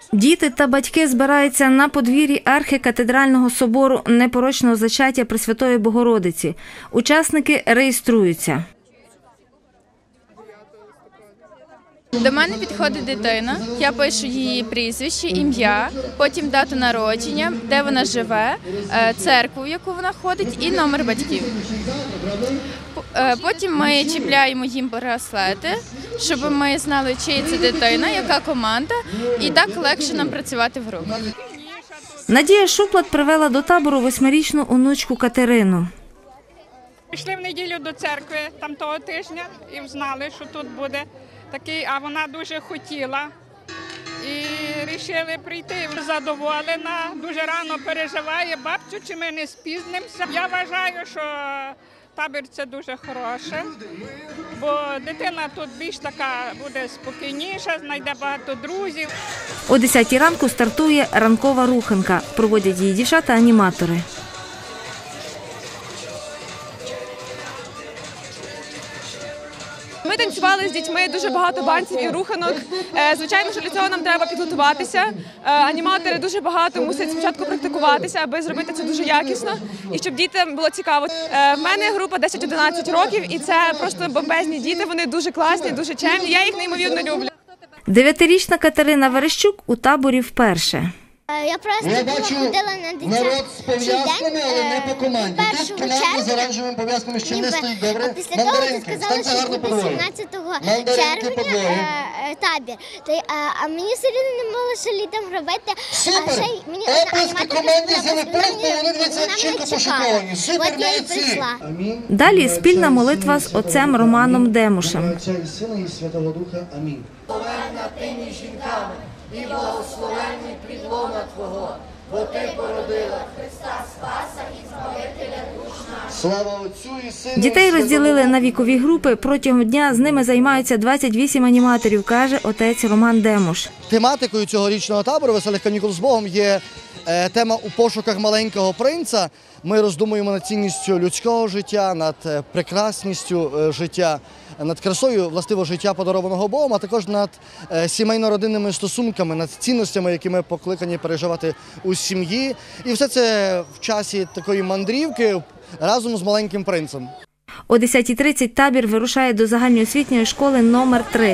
Діти та батьки збираються на подвір'ї архікатедрального собору Непорочного зачаття Пресвятої Богородиці. Учасники реєструються. До мене підходить дитина, я пишу її прізвище, ім'я, потім дату народження, де вона живе, церкву, в яку вона ходить, і номер батьків. Потім ми чіпляємо їм браслети, щоб ми знали, чия це дитина, яка команда, і так легше нам працювати в групах. Надія Шуплат привела до табору 8-річну онучку Катерину. Пішли в неділю до церкви там того тижня і знали, що тут буде такий, а вона дуже хотіла. І вирішили прийти. Задоволена, дуже рано переживає, бабцю, чи ми не спізнимося. Я вважаю, що табір – це дуже хороше, бо дитина тут більш така буде спокійніша, знайде багато друзів. О 10-й ранку стартує ранкова руханка. Проводять її дівчата-аніматори. Ми танцювали з дітьми, дуже багато банців і руханок. Звичайно, що для цього нам треба підготуватися. Аніматори дуже багато мусять спочатку практикуватися, аби зробити це дуже якісно і щоб дітям було цікаво. В мене група 10-11 років і це просто бомбезні діти, вони дуже класні, дуже чемні, я їх неймовірно люблю. 9-річна Катерина Верещук у таборі вперше. Я просто ходила на дитячий день, але не по команді. Тут команда з оранжевими пов'язками ще не стоїть добре. А після того ти сказала, що буде 17 червня табір. А мені все рівно не було, що літом робити. Супер! Оплески команді за випередку, вони дивіться, як чітко пошуковані. Супер, молодці! Далі спільна молитва з отцем Романом Демушем. Отця і Сина і Святого Духа. Амінь. Благословенна ти між жінками, і благословенний плід лона Твого, бо Ти породила Христа Спаса і Збавителя душ наших. Слава Отцю і Сину. Дітей розділили на вікові групи. Протягом дня з ними займаються 28 аніматорів, каже отець Роман Демуш. Тематикою цьогорічного табору «Веселих канікул з Богом» є тема «У пошуках маленького принца». Ми роздумуємо над цінністю людського життя, над прекрасністю життя, над красою властиво життя, подарованого Богом, а також над сімейно-родинними стосунками, над цінностями, які ми покликані переживати у сім'ї. І все це в часі такої мандрівки разом з маленьким принцем. О 10:30 табір вирушає до загальноосвітньої школи номер 3.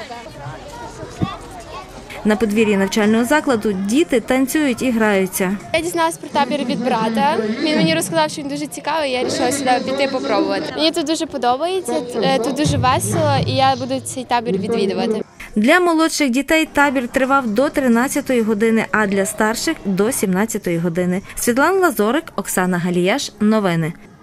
На подвір'ї навчального закладу діти танцюють і граються. Я дізналась про табір від брата. Він мені розказав, що він дуже цікавий, я вирішила сюди піти попробувати. Мені тут дуже подобається, тут дуже весело і я буду цей табір відвідувати. Для молодших дітей табір тривав до 13-ї години, а для старших – до 17-ї години. Світлана Лазорик, Оксана Галіяш. Новини.